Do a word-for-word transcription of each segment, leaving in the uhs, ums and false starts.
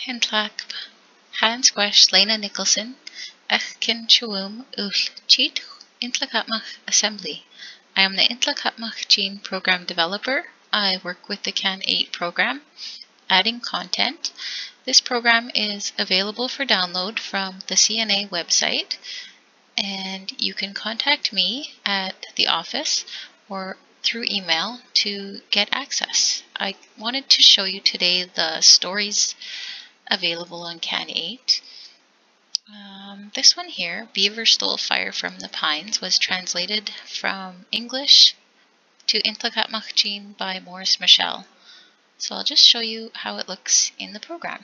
Nlaka'pamux Hans Gwash Lena Nicholson, Echkin Chawum Ull Cheat Nlaka'pamux Assembly. I am the Nlaka'pamux program developer. I work with the CAN eight program, adding content. This program is available for download from the C N A website, and you can contact me at the office or through email to get access. I wanted to show you today the stories available on CAN eight. Um, this one here, Beaver Stole Fire from the Pines, was translated from English to Nlaka'pamux by Maurice Michel. So I'll just show you how it looks in the program.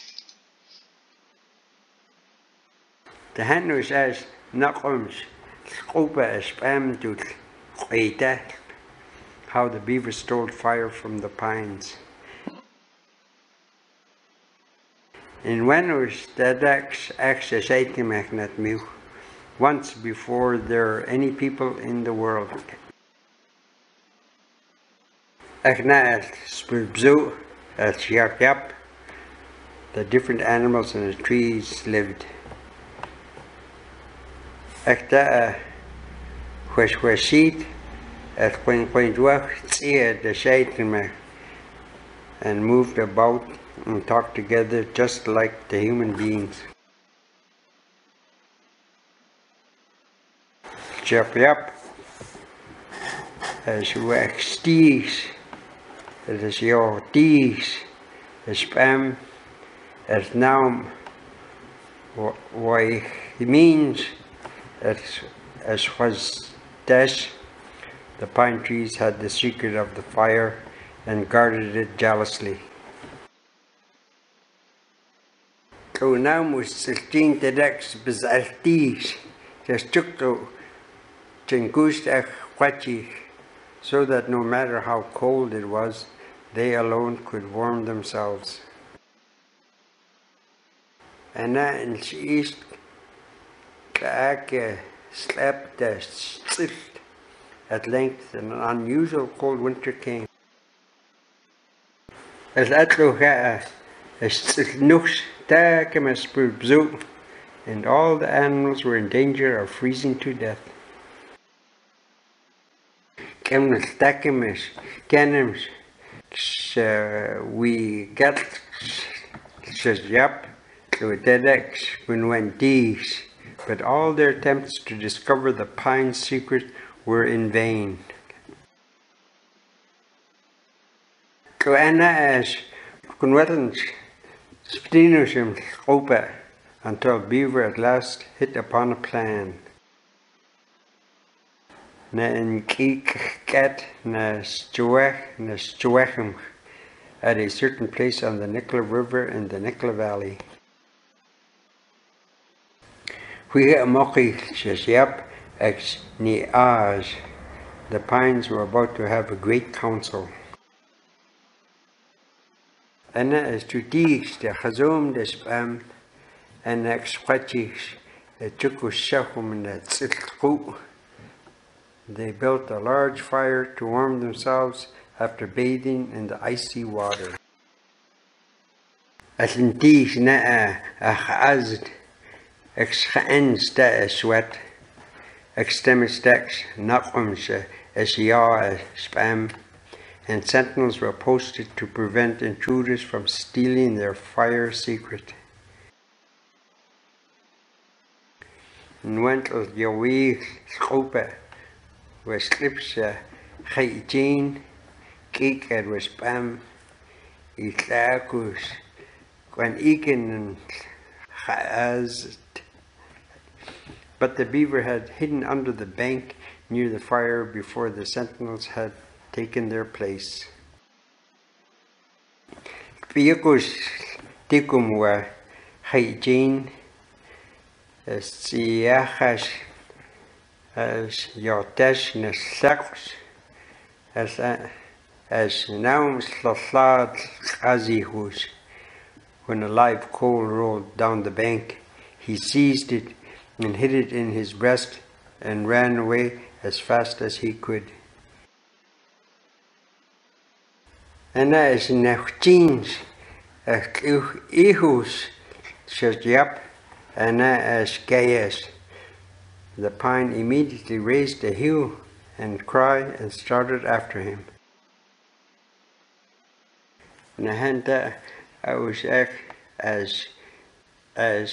The hand was as nlaka'pamux spam to nlweʔke, how the beaver stole fire from the pines. In when was Dedex access at me once before there are any people in the world. Akna spulbzu at yap, the different animals and the trees lived. Akta hueshweshit at when when the shade and moved about and talk together just like the human beings. Chap yap as wax tees, it is your tees, as spam, as now why he means as as was dash. The pine trees had the secret of the fire and guarded it jealously. So now was sixteen Dedex bizartis, just took to Chingusta Quachi, so that no matter how cold it was, they alone could warm themselves. And that in the east, Kaake slept as at length an unusual cold winter came. As Atloha as Nooks and all the animals were in danger of freezing to death. We got yap to Dedex when went these, but all their attempts to discover the pine's secret were in vain. So Anna as Kunwetans Spinusum opa until Beaver at last hit upon a plan. Na nlweʔke na stwech na stwechem at a certain place on the Nicola River in the Nicola Valley. We mochi says yap ex ni az. The pines were about to have a great council. Anna is to dies de chazom de spam and ex quachis a chukus shachum in the tzitku. They built a large fire to warm themselves after bathing in the icy water. Atlantis na a chazd ex chaens da sweat extemistex nlaka'pamux as ya spam, and sentinels were posted to prevent intruders from stealing their fire secret. Nwentl Yawee Skopa was Slipsa Haijin, Geek at was Spam, Itlakus, Gwan Egan and Chazd. But the beaver had hidden under the bank near the fire before the sentinels had taken their place. Piyakus Tikumwa Haijin as Siachash as Yotesh Neslakos as as Naum Slaslad Azihus. When a live coal rolled down the bank, he seized it and hid it in his breast and ran away as fast as he could. And as Nechins ihus shajap ana as gayas. The pine immediately raised a hue and cry and started after him. Nahanta aus as as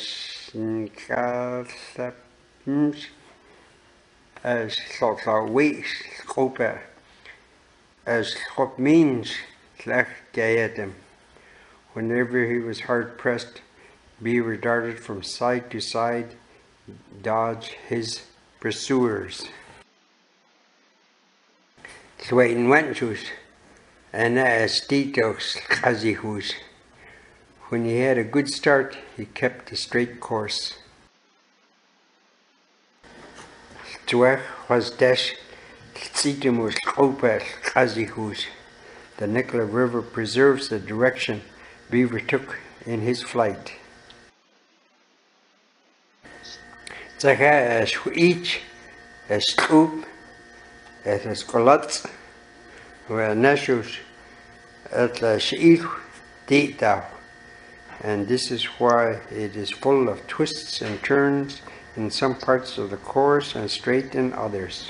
Nlaka'pamux as nlaka'pamux as means nlaka'pamux. Whenever he was hard pressed, Beaver darted from side to side, dodge his pursuers. nlaka'pamux ana as nlaka'pamux. When he had a good start, he kept a straight course. The Nlaka'pamux River preserves the direction Beaver took in his flight. Zaga as each as troop as colats were nashus at la sheil data. And this is why it is full of twists and turns in some parts of the course and straight in others.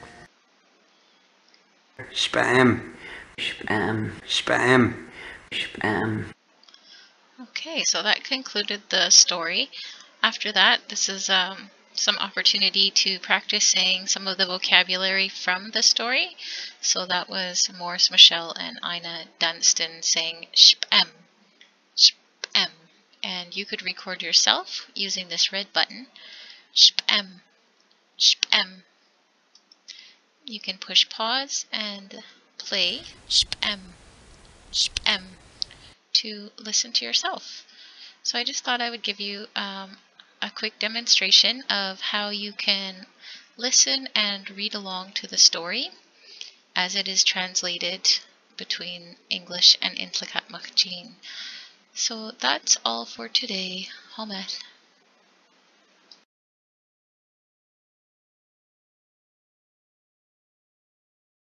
Spam, spam, spam, spam. Okay, so that concluded the story. After that, this is um, some opportunity to practice saying some of the vocabulary from the story. So that was Morris Michelle and Ina Dunstan saying spam, spam. And you could record yourself using this red button. Spam, spam. You can push pause and play spam, spam to listen to yourself. So I just thought I would give you um, a quick demonstration of how you can listen and read along to the story as it is translated between English and Nlaka'pamux. So that's all for today. Homet.